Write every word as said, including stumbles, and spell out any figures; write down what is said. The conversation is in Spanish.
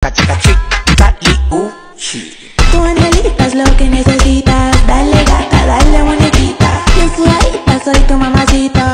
chica, chica, chica, liuchi. Tu angelita es lo que necesitas. Dale gata, dale muñequita. Bien sudadita, soy tu mamacita.